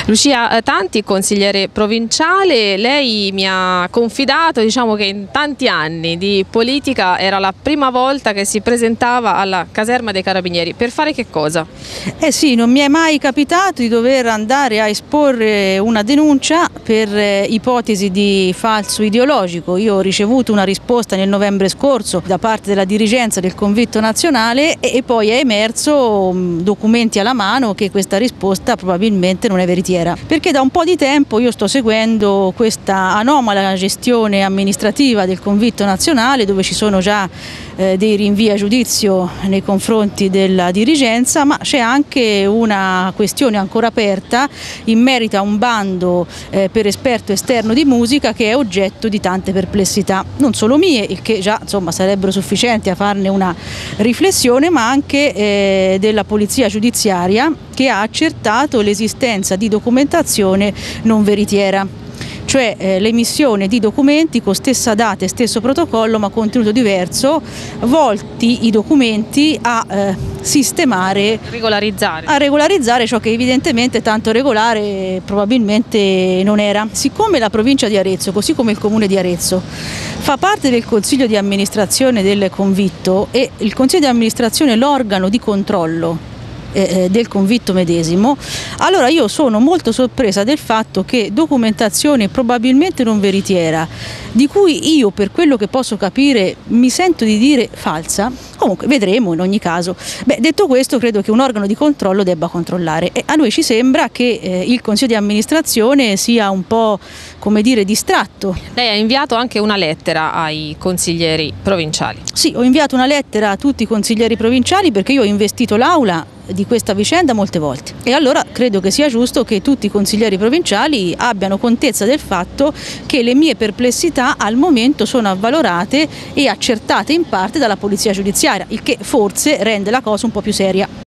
Lucia Tanti, consigliere provinciale, lei mi ha confidato, diciamo, che in tanti anni di politica era la prima volta che si presentava alla caserma dei Carabinieri. Per fare che cosa? Eh sì, non mi è mai capitato di dover andare a esporre una denuncia per ipotesi di falso ideologico. Io ho ricevuto una risposta nel novembre scorso da parte della dirigenza del Convitto Nazionale e poi è emerso, documenti alla mano, che questa risposta probabilmente non è veritiera. Perché da un po' di tempo io sto seguendo questa anomala gestione amministrativa del Convitto Nazionale, dove ci sono già dei rinvii a giudizio nei confronti della dirigenza, ma c'è anche una questione ancora aperta in merito a un bando per esperto esterno di musica che è oggetto di tante perplessità, non solo mie, il che già insomma sarebbero sufficienti a farne una riflessione, ma anche della polizia giudiziaria, che ha accertato l'esistenza di documentazione non veritiera, cioè l'emissione di documenti con stessa data e stesso protocollo ma contenuto diverso, volti i documenti a sistemare, a regolarizzare ciò che evidentemente tanto regolare probabilmente non era. Siccome la provincia di Arezzo, così come il comune di Arezzo, fa parte del consiglio di amministrazione del Convitto e il consiglio di amministrazione è l'organo di controllo del Convitto medesimo, allora io sono molto sorpresa del fatto che documentazione probabilmente non veritiera, di cui io, per quello che posso capire, mi sento di dire falsa. Comunque vedremo in ogni caso. Detto questo, credo che un organo di controllo debba controllare e a noi ci sembra che il consiglio di amministrazione sia un po', come dire, distratto. Lei ha inviato anche una lettera ai consiglieri provinciali. Sì, ho inviato una lettera a tutti i consiglieri provinciali perché io ho investito l'Aula di questa vicenda molte volte e allora credo che sia giusto che tutti i consiglieri provinciali abbiano contezza del fatto che le mie perplessità al momento sono avvalorate e accertate in parte dalla polizia giudiziaria, il che forse rende la cosa un po' più seria.